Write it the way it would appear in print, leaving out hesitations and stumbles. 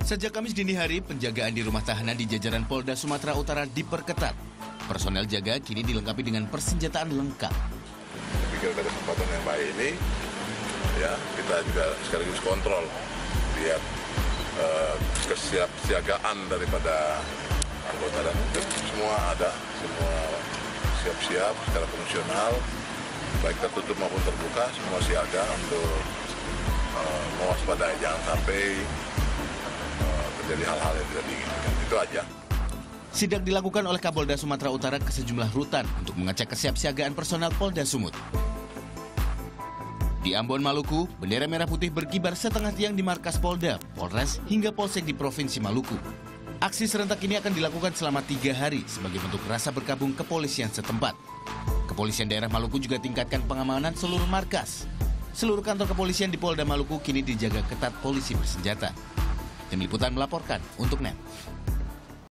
Sejak Kamis dini hari, penjagaan di rumah tahanan di jajaran Polda Sumatera Utara diperketat. Personel jaga kini dilengkapi dengan persenjataan lengkap. Saya pikir pada kesempatan yang baik ini, ya kita juga sekaligus kontrol, lihat kesiapsiagaan daripada anggota dan semua ada, semua siap-siap secara fungsional, baik tertutup maupun terbuka, semua siaga untuk mewaspadai, jangan sampai terjadi hal-hal yang tidak diinginkan. Itu aja. Sidak dilakukan oleh Kapolda Sumatera Utara ke sejumlah rutan untuk mengecek kesiapsiagaan personel Polda Sumut. Di Ambon, Maluku, bendera merah putih berkibar setengah tiang di markas Polda, Polres, hingga Polsek di Provinsi Maluku. Aksi serentak ini akan dilakukan selama 3 hari sebagai bentuk rasa bergabung kepolisian setempat. Kepolisian daerah Maluku juga tingkatkan pengamanan seluruh markas. Seluruh kantor kepolisian di Polda Maluku kini dijaga ketat polisi bersenjata. Tim Liputan melaporkan untuk NET.